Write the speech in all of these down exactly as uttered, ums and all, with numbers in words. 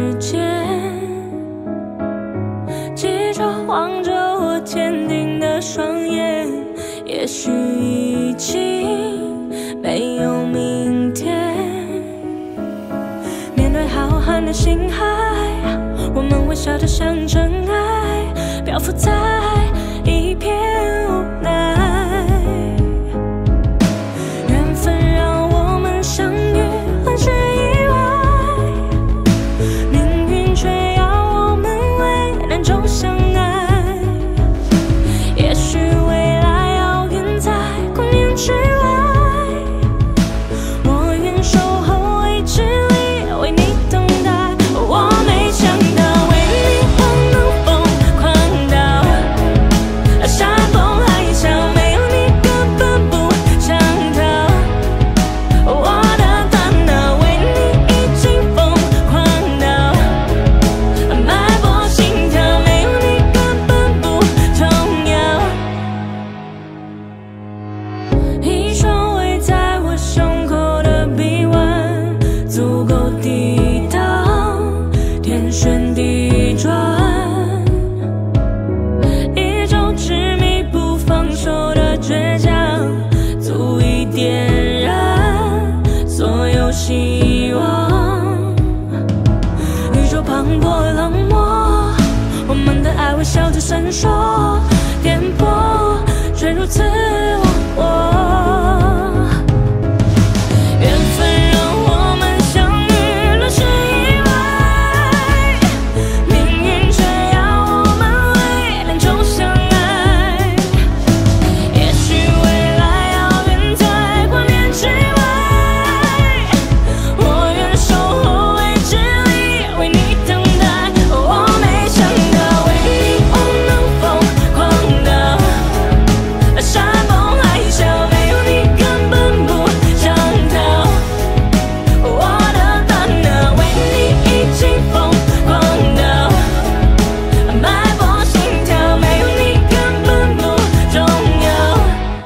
时间，记着望着我坚定的双眼，也许已经没有明天。面对浩瀚的星海，我们微笑着像真爱，漂浮在一片无奈。缘分让我们相遇，很是意外，命运却要我们为难中相爱。也许未来遥远在光年之外，我愿守候未知里为你等待。我没想到为你我能疯狂到山崩海啸，没有你根本不想逃。我的大脑为你已经疯狂到脉搏心跳，没有你根本不重要。一双围在我胸口的臂弯，足够抵挡天旋地转，一种执迷不放手的倔强，足以点燃所有希望。宇宙磅礴冷漠，我们的爱微笑着闪烁，颠簸却如此忘我。缘分让我们相遇，乱世意外，命运却要我们为难中相爱。也许未来遥远在光年之外，我愿守候未知里为你等待。我没想到为你我能疯狂到山崩海啸，没有你根本不想逃。我的大脑为你已经疯狂到脉搏心跳，没有你根本不重要。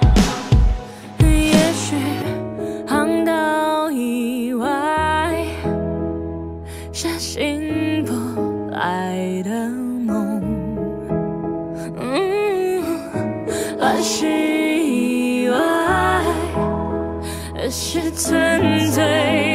也许航道以外是醒不来的梦，嗯，乱世以外是纯粹